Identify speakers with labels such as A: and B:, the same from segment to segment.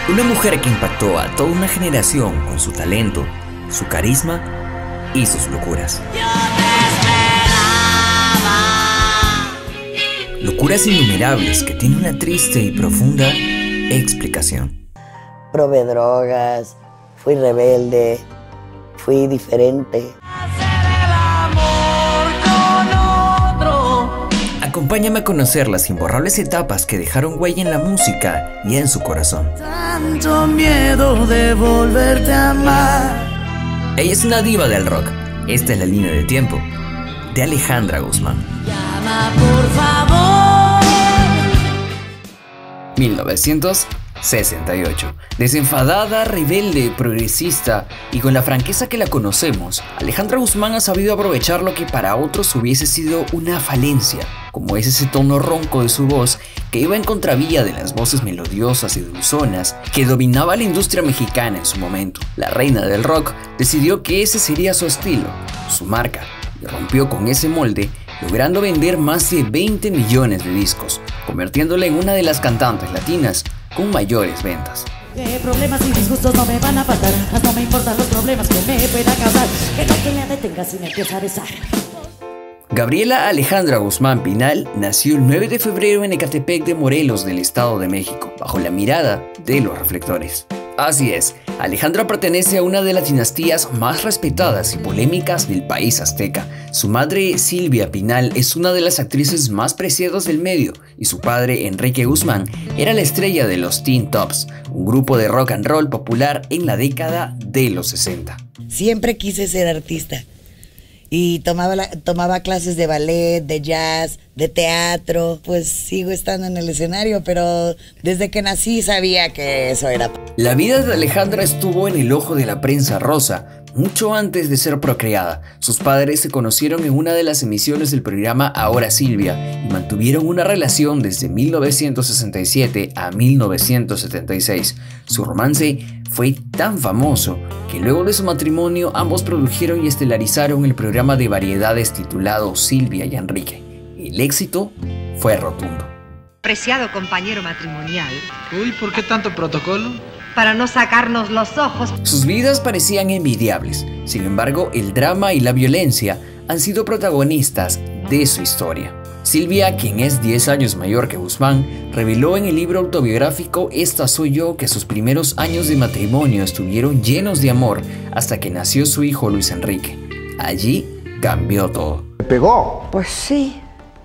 A: Una mujer que impactó a toda una generación con su talento, su carisma y sus locuras. Locuras innumerables que tienen una triste y profunda explicación.
B: Probé drogas, fui rebelde, fui diferente.
A: Acompáñame a conocer las imborrables etapas que dejaron huella en la música y en su corazón.
C: Tanto miedo de volverte a amar.
A: Ella es una diva del rock. Esta es la línea de tiempo de Alejandra Guzmán.
C: Llama por favor.
A: 1968. Desenfadada, rebelde, progresista y con la franqueza que la conocemos, Alejandra Guzmán ha sabido aprovechar lo que para otros hubiese sido una falencia, como es ese tono ronco de su voz que iba en contravía de las voces melodiosas y dulzonas que dominaba la industria mexicana en su momento. La reina del rock decidió que ese sería su estilo, su marca, y rompió con ese molde, logrando vender más de 20 millones de discos, convirtiéndola en una de las cantantes latinas con mayores ventas.
C: Problemas y disgustos no me van a faltar, no me importan los problemas que me pueda causar, que no te me detengas si me empieza a besar.
A: Gabriela Alejandra Guzmán Pinal nació el 9 de febrero en Ecatepec de Morelos, del Estado de México, bajo la mirada de los reflectores. Así es, Alejandra pertenece a una de las dinastías más respetadas y polémicas del país azteca. Su madre, Silvia Pinal, es una de las actrices más preciadas del medio y su padre, Enrique Guzmán, era la estrella de los Teen Tops, un grupo de rock and roll popular en la década de los 60.
B: Siempre quise ser artista y tomaba clases de ballet, de jazz, de teatro. Pues sigo estando en el escenario, pero desde que nací sabía que eso era.
A: La vida de Alejandra estuvo en el ojo de la prensa rosa mucho antes de ser procreada. Sus padres se conocieron en una de las emisiones del programa Ahora Silvia y mantuvieron una relación desde 1967 a 1976. Su romance fue tan famoso que luego de su matrimonio ambos produjeron y estelarizaron el programa de variedades titulado Silvia y Enrique. El éxito fue rotundo.
D: Preciado compañero matrimonial.
E: Uy, ¿por qué tanto protocolo?
D: Para no sacarnos los ojos.
A: Sus vidas parecían envidiables. Sin embargo, el drama y la violencia han sido protagonistas de su historia. Silvia, quien es 10 años mayor que Guzmán, reveló en el libro autobiográfico Esta soy yo que sus primeros años de matrimonio estuvieron llenos de amor hasta que nació su hijo Luis Enrique. Allí cambió todo.
F: ¿Me pegó?
G: Pues sí,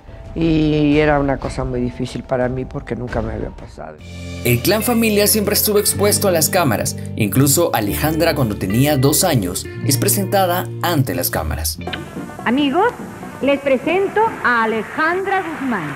G: y era una cosa muy difícil para mí porque nunca me había pasado.
A: El clan familiar siempre estuvo expuesto a las cámaras. Incluso Alejandra, cuando tenía 2 años, es presentada ante las cámaras.
D: Amigos, les presento a Alejandra Guzmán.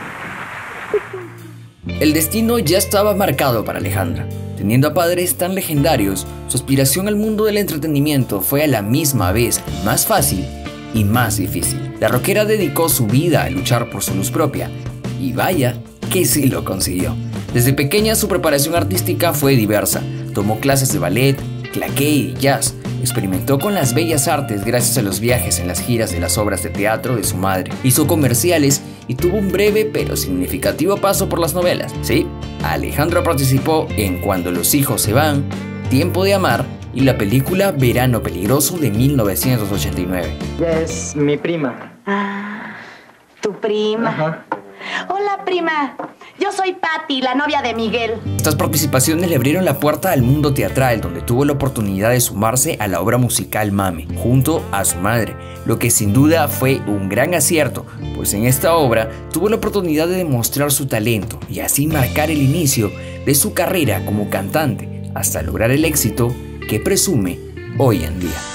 A: El destino ya estaba marcado para Alejandra. Teniendo a padres tan legendarios, su aspiración al mundo del entretenimiento fue a la misma vez más fácil y más difícil. La rockera dedicó su vida a luchar por su luz propia, y vaya que sí lo consiguió. Desde pequeña su preparación artística fue diversa. Tomó clases de ballet, claqué y jazz. Experimentó con las bellas artes gracias a los viajes en las giras de las obras de teatro de su madre. Hizo comerciales y tuvo un breve pero significativo paso por las novelas. Sí, Alejandra participó en Cuando los hijos se van, Tiempo de amar y la película Verano peligroso de 1989.
E: Es mi prima.
H: Ah, tu prima.
E: Ajá.
H: Hola, prima. Yo soy Patti, la novia de Miguel.
A: Estas participaciones le abrieron la puerta al mundo teatral, donde tuvo la oportunidad de sumarse a la obra musical Mame, junto a su madre, lo que sin duda fue un gran acierto, pues en esta obra tuvo la oportunidad de demostrar su talento y así marcar el inicio de su carrera como cantante, hasta lograr el éxito que presume hoy en día.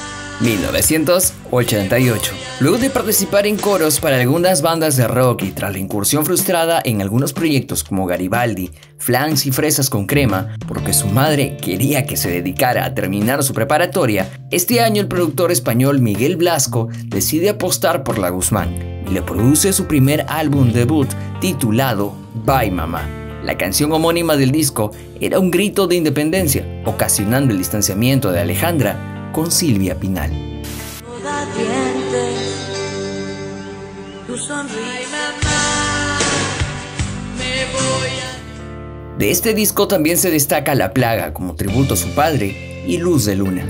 A: 1988. Luego de participar en coros para algunas bandas de rock y tras la incursión frustrada en algunos proyectos como Garibaldi, Flans y Fresas con Crema, porque su madre quería que se dedicara a terminar su preparatoria, este año el productor español Miguel Blasco decide apostar por la Guzmán y le produce su primer álbum debut titulado Bye Mamá. La canción homónima del disco era un grito de independencia, ocasionando el distanciamiento de Alejandra con Silvia Pinal. De este disco también se destaca La Plaga como tributo a su padre y Luz de Luna.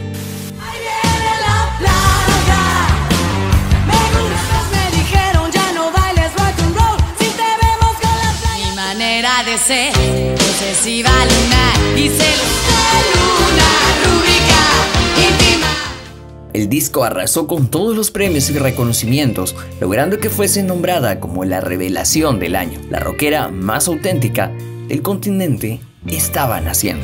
C: De ser posesiva luna y celos de luna rúbrica íntima.
A: El disco arrasó con todos los premios y reconocimientos, logrando que fuese nombrada como la revelación del año. La rockera más auténtica del continente estaba naciendo.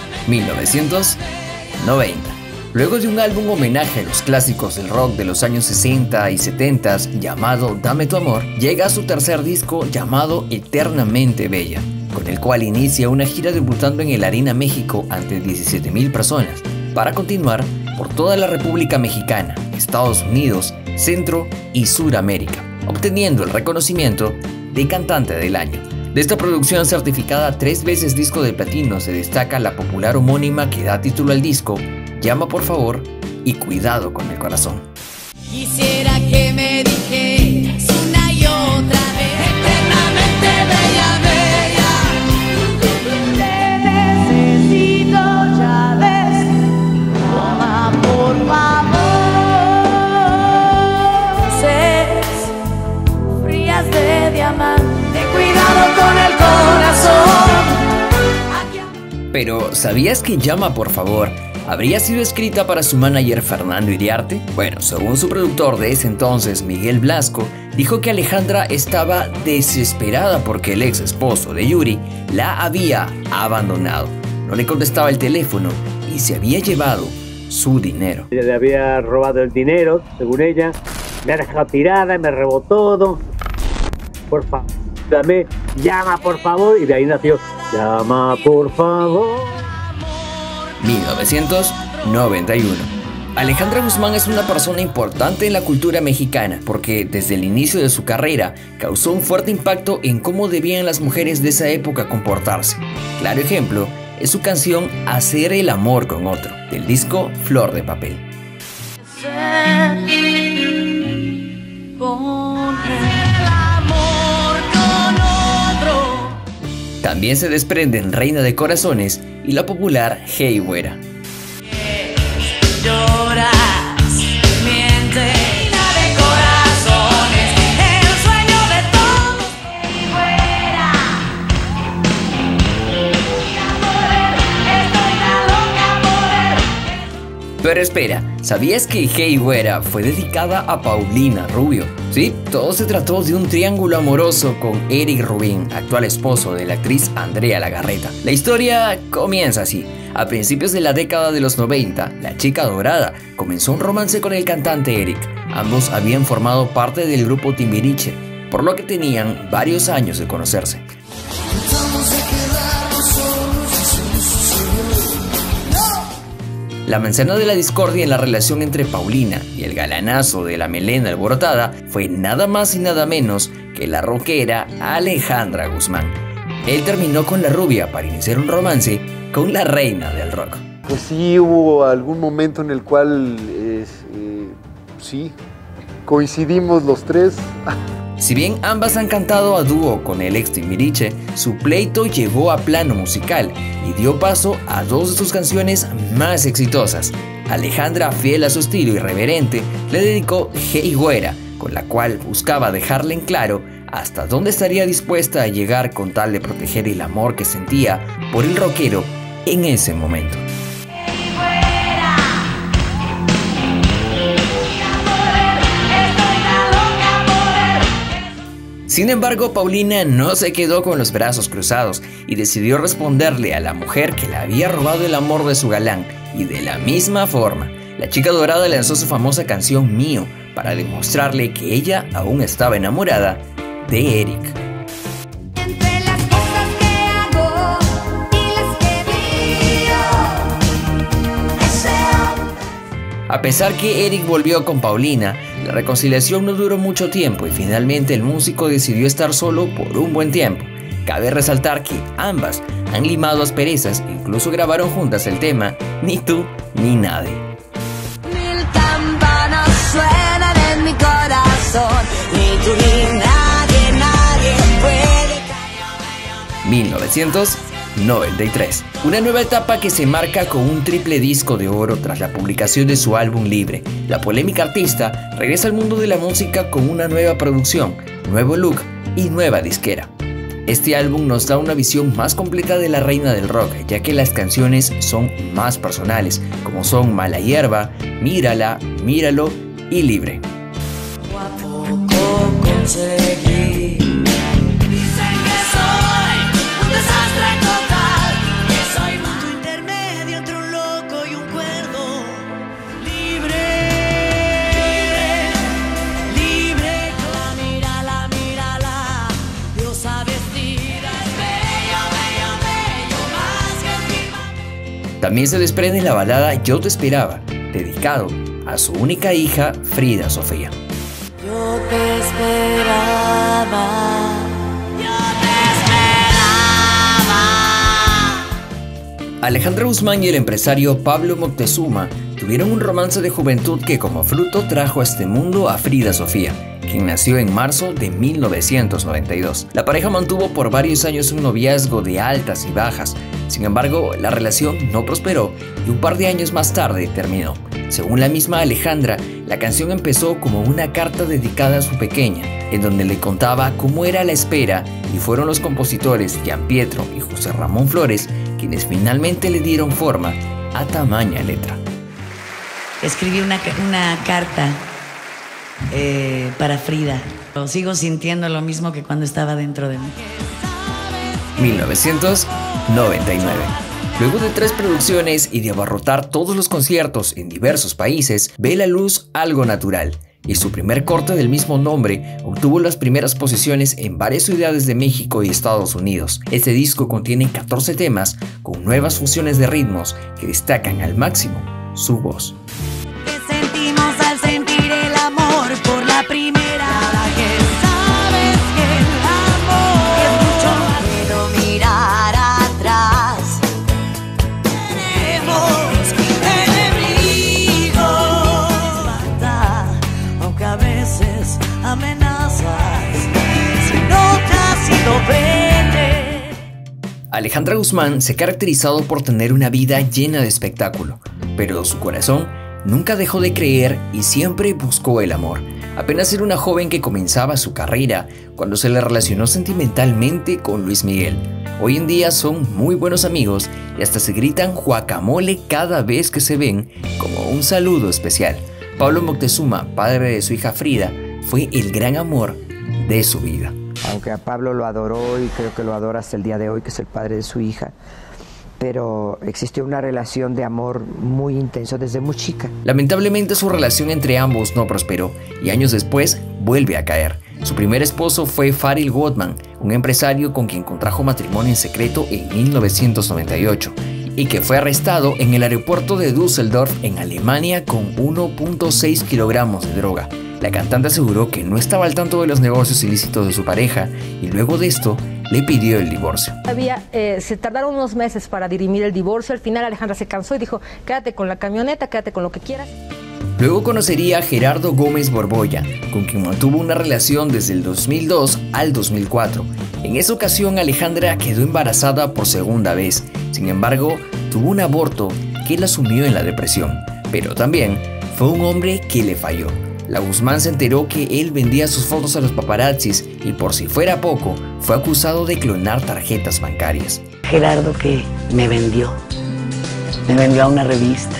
A: 1990. Luego de un álbum homenaje a los clásicos del rock de los años 60 y 70 llamado Dame tu amor, llega a su tercer disco llamado Eternamente Bella, con el cual inicia una gira debutando en el Arena México ante 17,000 personas, para continuar por toda la República Mexicana, Estados Unidos, Centro y Suramérica, obteniendo el reconocimiento de Cantante del Año. De esta producción certificada 3 veces disco de platino se destaca la popular homónima que da título al disco, Llama por favor y Cuidado con el corazón.
C: Quisiera que me dijeras una y otra vez, eternamente bella, bella. Te necesito, ya ves. Toma por favor. Seres frías de diamante, cuidado con el corazón.
A: Pero ¿sabías que Llama por favor habría sido escrita para su manager Fernando Iriarte? Bueno, según su productor de ese entonces, Miguel Blasco, dijo que Alejandra estaba desesperada porque el ex esposo de Yuri la había abandonado. No le contestaba el teléfono y se había llevado su dinero.
F: Le había robado el dinero, según ella, me ha dejado tirada, me robó todo. Por favor, dame, llama por favor. Y de ahí nació, llama por favor.
A: 1991. Alejandra Guzmán es una persona importante en la cultura mexicana porque desde el inicio de su carrera causó un fuerte impacto en cómo debían las mujeres de esa época comportarse. Claro ejemplo es su canción Hacer el amor con otro, del disco Flor de Papel. También se desprenden Reina de Corazones y la popular Hey Güera.
C: Lloras, miente, reina de corazones, el sueño de todos. Hey, güera, estoy tan loca por él.
A: Pero espera, ¿sabías que Hey Güera fue dedicada a Paulina Rubio? Sí, todo se trató de un triángulo amoroso con Eric Rubin, actual esposo de la actriz Andrea Legarreta. La historia comienza así. A principios de la década de los 90, la chica dorada comenzó un romance con el cantante Eric. Ambos habían formado parte del grupo Timbiriche, por lo que tenían varios años de conocerse. La manzana de la discordia en la relación entre Paulina y el galanazo de la melena alborotada fue nada más y nada menos que la rockera Alejandra Guzmán. Él terminó con la rubia para iniciar un romance con la reina del rock.
I: Pues sí, hubo algún momento en el cual sí, coincidimos los tres.
A: Si bien ambas han cantado a dúo con el ex Timbiriche, su pleito llevó a plano musical y dio paso a 2 de sus canciones más exitosas. Alejandra, fiel a su estilo irreverente, le dedicó Hey Güera, con la cual buscaba dejarle en claro hasta dónde estaría dispuesta a llegar con tal de proteger el amor que sentía por el rockero en ese momento. Sin embargo, Paulina no se quedó con los brazos cruzados y decidió responderle a la mujer que le había robado el amor de su galán, y de la misma forma, la chica dorada lanzó su famosa canción Mío para demostrarle que ella aún estaba enamorada de Eric.
C: Entre las cosas que hago y las que digo,
A: A pesar que Eric volvió con Paulina, la reconciliación no duró mucho tiempo y finalmente el músico decidió estar solo por un buen tiempo. Cabe resaltar que ambas han limado asperezas e incluso grabaron juntas el tema Ni tú ni nadie.
C: 1000 campanas suenan en mi corazón, ni tú ni nadie, nadie puede.
A: 1992. 1993. Una nueva etapa que se marca con un triple disco de oro tras la publicación de su álbum Libre. La polémica artista regresa al mundo de la música con una nueva producción, nuevo look y nueva disquera. Este álbum nos da una visión más completa de la reina del rock, ya que las canciones son más personales, como son Mala Hierba, Mírala, Míralo y Libre.
C: Conseguí. Dicen que soy un desastre total, que soy más un intermedio entre un loco y un cuerdo. Libre, libre, mírala, mírala, diosa vestida, es bello, bello, bello, más que el...
A: También se desprende la balada Yo te esperaba, dedicado a su única hija Frida Sofía.
C: Yo te esperaba, yo te esperaba.
A: Alejandra Guzmán y el empresario Pablo Moctezuma tuvieron un romance de juventud que como fruto trajo a este mundo a Frida Sofía, quien nació en marzo de 1992. La pareja mantuvo por varios años un noviazgo de altas y bajas. Sin embargo, la relación no prosperó y un par de años más tarde terminó. Según la misma Alejandra, la canción empezó como una carta dedicada a su pequeña, en donde le contaba cómo era la espera, y fueron los compositores Gian Pietro y José Ramón Flores quienes finalmente le dieron forma a tamaña letra.
B: Escribí una carta para Frida. Sigo sintiendo lo mismo que cuando estaba dentro de mí.
A: 1999. Luego de 3 producciones y de abarrotar todos los conciertos en diversos países, ve la luz Algo Natural, y su primer corte del mismo nombre obtuvo las primeras posiciones en varias ciudades de México y Estados Unidos. Este disco contiene 14 temas con nuevas fusiones de ritmos que destacan al máximo su voz.
C: ¿Qué sentimos al sentir el amor por la primera? Que sabes que el amor es mucho más. Quiero mirar atrás. Tenemos enemigos. Aunque a veces amenazas, si no te has sido vete.
A: Alejandra Guzmán se ha caracterizado por tener una vida llena de espectáculo, pero su corazón nunca dejó de creer y siempre buscó el amor. Apenas era una joven que comenzaba su carrera cuando se le relacionó sentimentalmente con Luis Miguel. Hoy en día son muy buenos amigos y hasta se gritan guacamole cada vez que se ven, como un saludo especial. Pablo Moctezuma, padre de su hija Frida, fue el gran amor de su vida.
G: Aunque a Pablo lo adoró y creo que lo adora hasta el día de hoy, que es el padre de su hija, pero existió una relación de amor muy intenso desde muy chica.
A: Lamentablemente su relación entre ambos no prosperó y años después vuelve a caer. Su primer esposo fue Faril Gottman, un empresario con quien contrajo matrimonio en secreto en 1998 y que fue arrestado en el aeropuerto de Düsseldorf en Alemania con 1.6 kilogramos de droga. La cantante aseguró que no estaba al tanto de los negocios ilícitos de su pareja y luego de esto le pidió el divorcio.
J: Se tardaron unos meses para dirimir el divorcio. Al final Alejandra se cansó y dijo: quédate con la camioneta, quédate con lo que quieras.
A: Luego conocería a Gerardo Gómez Borbolla, con quien mantuvo una relación desde el 2002 al 2004. En esa ocasión Alejandra quedó embarazada por segunda vez. Sin embargo, tuvo un aborto que la sumió en la depresión. Pero también fue un hombre que le falló. La Guzmán se enteró que él vendía sus fotos a los paparazzis y por si fuera poco, fue acusado de clonar tarjetas bancarias.
B: Gerardo que me vendió a una revista,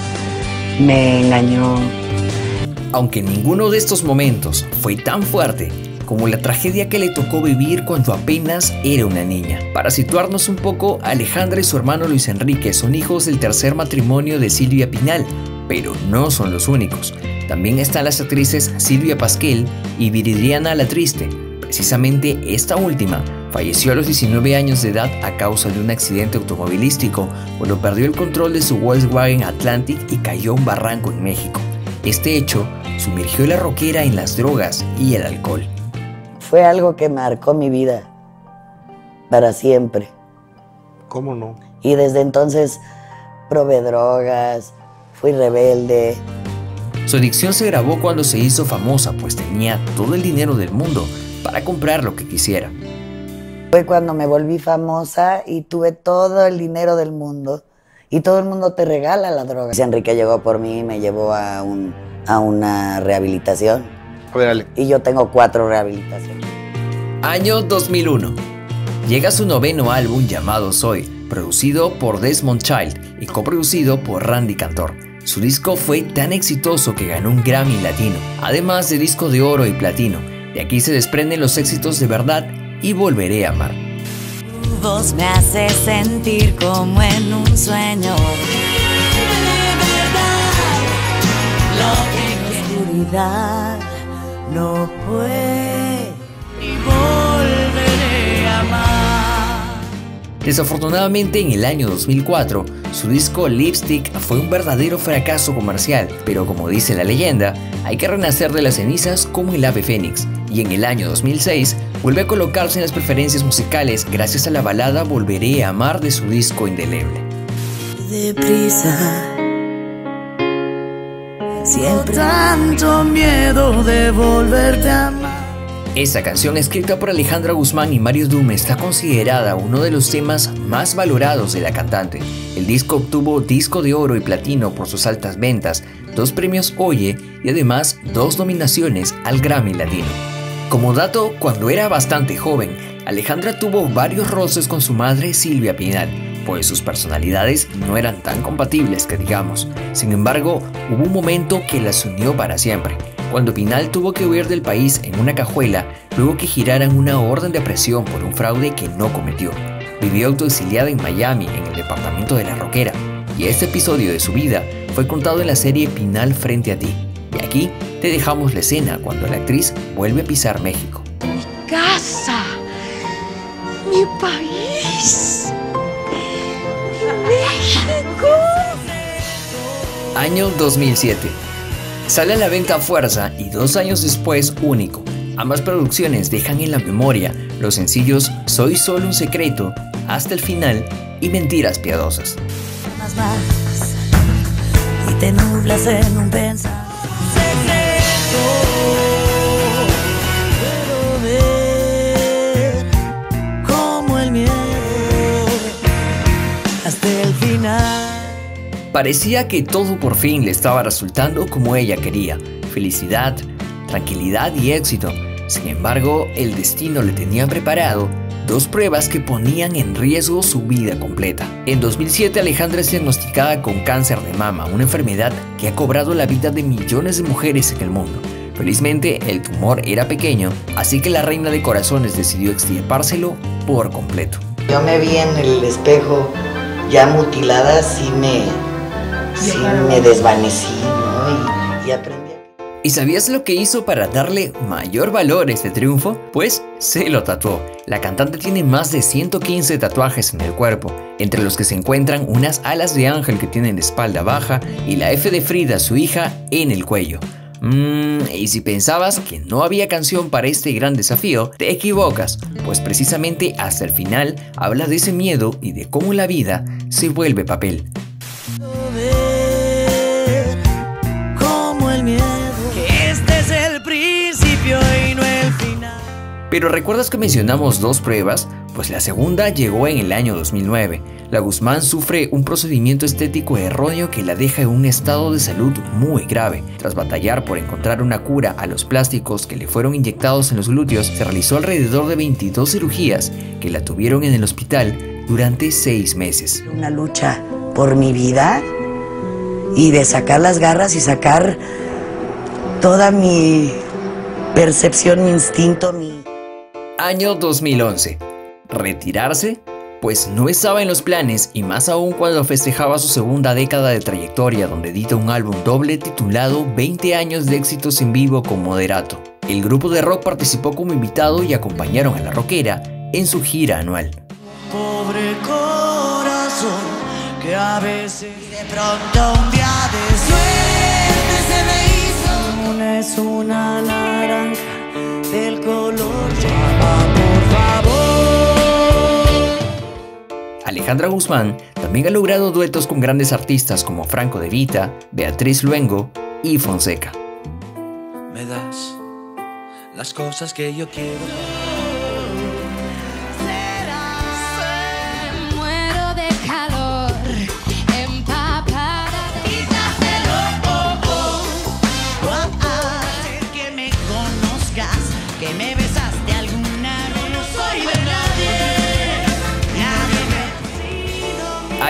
B: me engañó.
A: Aunque ninguno de estos momentos fue tan fuerte como la tragedia que le tocó vivir cuando apenas era una niña. Para situarnos un poco, Alejandra y su hermano Luis Enrique son hijos del tercer matrimonio de Silvia Pinal, pero no son los únicos. También están las actrices Silvia Pasquel y Viridiana La Triste. Precisamente esta última falleció a los 19 años de edad a causa de un accidente automovilístico cuando perdió el control de su Volkswagen Atlantic y cayó a un barranco en México. Este hecho sumergió a la rockera en las drogas y el alcohol.
B: Fue algo que marcó mi vida para siempre.
I: ¿Cómo no?
B: Y desde entonces probé drogas, fui rebelde.
A: Su adicción se agravó cuando se hizo famosa, pues tenía todo el dinero del mundo para comprar lo que quisiera.
B: Fue cuando me volví famosa y tuve todo el dinero del mundo. Y todo el mundo te regala la droga. Enrique llegó por mí y me llevó a una rehabilitación.
I: A ver, Ale.
B: Y yo tengo 4 rehabilitaciones.
A: Año 2001. Llega su noveno álbum llamado Soy, producido por Desmond Child y coproducido por Randy Cantor. Su disco fue tan exitoso que ganó un Grammy Latino, además de disco de oro y platino. De aquí se desprenden los éxitos de Verdad y Volveré a Amar.
C: Tu voz me hace sentir como en un sueño. De verdad, lo que en la oscuridad no puede y volveré a amar.
A: Desafortunadamente, en el año 2004, su disco Lipstick fue un verdadero fracaso comercial, pero como dice la leyenda, hay que renacer de las cenizas como el ave fénix, y en el año 2006 vuelve a colocarse en las preferencias musicales gracias a la balada Volveré a Amar de su disco Indeleble.
C: Deprisa, siempre tanto miedo de volverte a amar.
A: Esta canción, escrita por Alejandra Guzmán y Mario Dume, está considerada uno de los temas más valorados de la cantante. El disco obtuvo disco de oro y platino por sus altas ventas, 2 premios Oye y además 2 nominaciones al Grammy Latino. Como dato, cuando era bastante joven, Alejandra tuvo varios roces con su madre Silvia Pinal, pues sus personalidades no eran tan compatibles que digamos. Sin embargo, hubo un momento que las unió para siempre, cuando Pinal tuvo que huir del país en una cajuela luego que giraran una orden de aprehensión por un fraude que no cometió. Vivió autoexiliada en Miami, en el departamento de La Roquera, y este episodio de su vida fue contado en la serie Pinal Frente a Ti. Y aquí te dejamos la escena cuando la actriz vuelve a pisar México.
C: Mi casa, mi país, México.
A: Año 2007. Sale a la venta Fuerza y 2 años después Único. Ambas producciones dejan en la memoria los sencillos Soy solo un secreto, Hasta el final y Mentiras piadosas.
C: Más, y te nublas en un pensamiento secreto. Puedo ver como el miedo hasta el final.
A: Parecía que todo por fin le estaba resultando como ella quería: felicidad, tranquilidad y éxito. Sin embargo, el destino le tenía preparado 2 pruebas que ponían en riesgo su vida completa. En 2007, Alejandra es diagnosticada con cáncer de mama, una enfermedad que ha cobrado la vida de millones de mujeres en el mundo. Felizmente, el tumor era pequeño, así que la reina de corazones decidió extirpárselo por completo.
B: Yo me vi en el espejo ya mutilada, sí me desvanecí, ¿no? Y aprendí.
A: ¿Y sabías lo que hizo para darle mayor valor a este triunfo? Pues se lo tatuó. La cantante tiene más de 115 tatuajes en el cuerpo, entre los que se encuentran unas alas de ángel que tienen la espalda baja y la F de Frida, su hija, en el cuello. Y si pensabas que no había canción para este gran desafío, te equivocas, pues precisamente hasta el final habla de ese miedo y de cómo la vida se vuelve papel.
C: Como el miedo, que este es el principio y no el final.
A: Pero ¿recuerdas que mencionamos 2 pruebas? Pues la segunda llegó en el año 2009. La Guzmán sufre un procedimiento estético erróneo que la deja en un estado de salud muy grave. Tras batallar por encontrar una cura a los plásticos que le fueron inyectados en los glúteos, se realizó alrededor de 22 cirugías que la tuvieron en el hospital durante 6 meses.
B: Una lucha por mi vida y de sacar las garras y sacar toda mi percepción, mi instinto,
A: Año 2011. ¿Retirarse? Pues no estaba en los planes, y más aún cuando festejaba su segunda década de trayectoria, donde edita un álbum doble titulado 20 años de éxitos en vivo con Moderato. El grupo de rock participó como invitado y acompañaron a La Roquera en su gira anual.
C: Pobre corazón que a veces de pronto un día de suerte se me hizo. Una es una naranja del color llama, por favor.
A: Alejandra Guzmán también ha logrado duetos con grandes artistas como Franco De Vita, Beatriz Luengo y Fonseca.
C: Me das las cosas que yo quiero.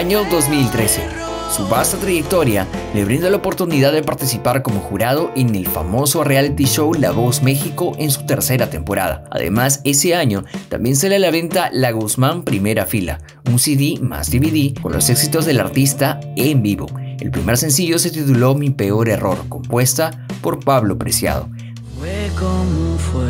A: Año 2013. Su vasta trayectoria le brinda la oportunidad de participar como jurado en el famoso reality show La Voz México en su tercera temporada. Además, ese año también sale a la venta La Guzmán Primera Fila, un CD más DVD con los éxitos del artista en vivo. El primer sencillo se tituló Mi Peor Error, compuesta por Pablo Preciado.
C: Fue como fue,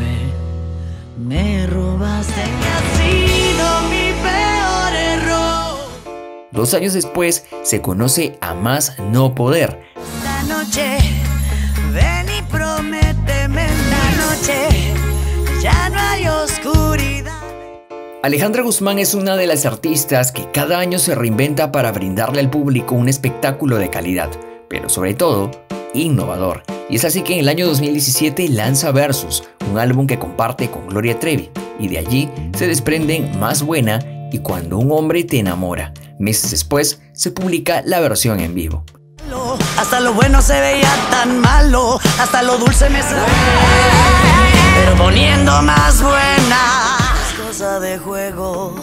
C: me robaste, ha sido mi peor error.
A: 2 años después se conoce a Más No Poder.
C: Esta noche, ven y prométeme esta noche, ya no hay oscuridad.
A: Alejandra Guzmán es una de las artistas que cada año se reinventa para brindarle al público un espectáculo de calidad, pero sobre todo, innovador. Y es así que en el año 2017 lanza Versus, un álbum que comparte con Gloria Trevi, y de allí se desprenden Más Buena y Cuando un hombre te enamora. Meses después se publica la versión en vivo.
C: Hasta lo bueno se veía tan malo, hasta lo dulce me sabía, pero poniendo más buena. Es cosa de juego,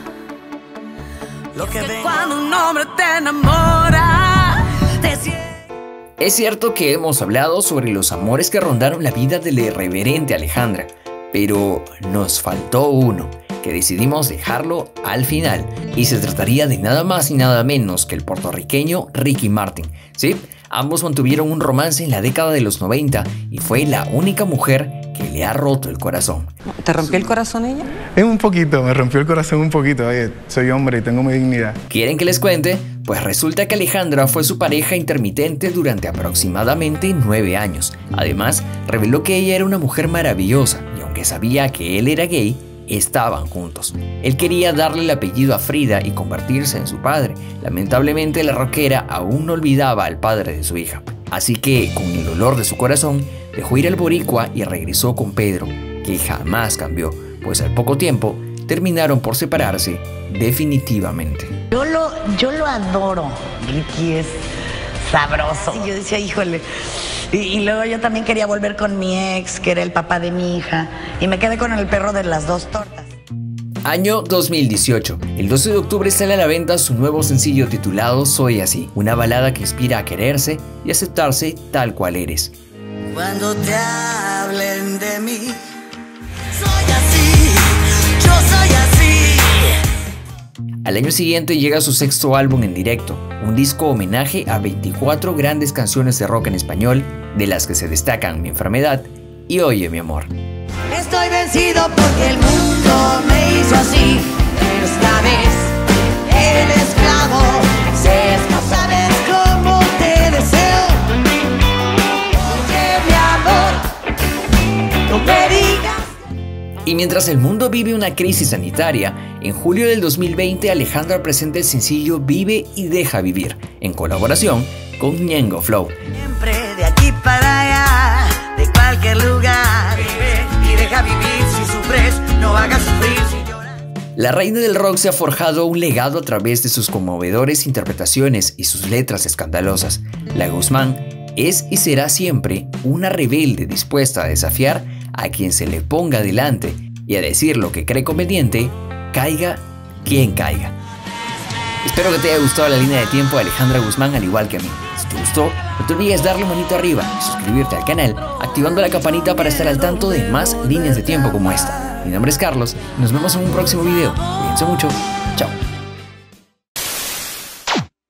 C: lo que ven cuando un hombre te enamora, te siente.
A: Es cierto que hemos hablado sobre los amores que rondaron la vida de la irreverente Alejandra, pero nos faltó uno, que decidimos dejarlo al final, y se trataría de nada más y nada menos que el puertorriqueño Ricky Martin. Sí, ambos mantuvieron un romance en la década de los 90 y fue la única mujer que le ha roto el corazón.
K: ¿Te rompió el corazón ella?
L: Un poquito, me rompió el corazón un poquito. Oye, soy hombre y tengo mi dignidad.
A: ¿Quieren que les cuente? Pues resulta que Alejandra fue su pareja intermitente durante aproximadamente 9 años. Además, reveló que ella era una mujer maravillosa y aunque sabía que él era gay, estaban juntos. Él quería darle el apellido a Frida y convertirse en su padre. Lamentablemente la rockera aún no olvidaba al padre de su hija. Así que, con el dolor de su corazón, dejó ir al boricua y regresó con Pedro, que jamás cambió, pues al poco tiempo terminaron por separarse definitivamente.
B: Yo lo adoro. Ricky es sabroso. Y yo decía, híjole. Y luego yo también quería volver con mi ex, que era el papá de mi hija, y me quedé con el perro de las 2 tortas.
A: Año 2018. El 12 de octubre sale a la venta su nuevo sencillo titulado Soy Así, una balada que inspira a quererse y aceptarse tal cual eres.
C: Cuando te hablen de mí, soy así, yo soy así.
A: Al año siguiente llega su 6º álbum en directo, un disco homenaje a 24 grandes canciones de rock en español, de las que se destacan Mi Enfermedad y Oye Mi Amor.
C: Estoy vencido porque el mundo me hizo así, pero esta vez el esclavo se no sabes cómo te deseo. Oye mi amor, no me digas.
A: Y mientras el mundo vive una crisis sanitaria, en julio del 2020 Alejandra presenta el sencillo Vive y Deja Vivir, en colaboración con Ñengo Flow.
C: Siempre de aquí para allá, de cualquier lugar, vive y deja vivir si sufres, no hagas sufrir si lloras.
A: La reina del rock se ha forjado un legado a través de sus conmovedores interpretaciones y sus letras escandalosas. La Guzmán es y será siempre una rebelde dispuesta a desafiar a quien se le ponga delante y a decir lo que cree conveniente, caiga quien caiga. Espero que te haya gustado la línea de tiempo de Alejandra Guzmán al igual que a mí. Si te gustó, no te olvides darle manito arriba y suscribirte al canal, activando la campanita para estar al tanto de más líneas de tiempo como esta. Mi nombre es Carlos y nos vemos en un próximo video. Cuídense mucho.